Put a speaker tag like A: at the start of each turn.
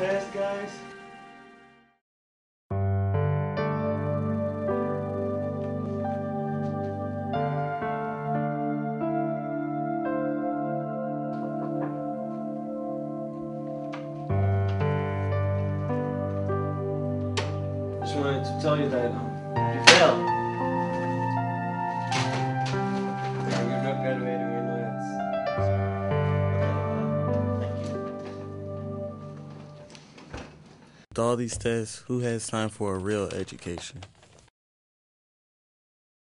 A: test, guys? Just wanted to tell you that you failed. Yeah, you're not graduating. You know that's. Thank you.
B: With all these tests, who has time for a real education?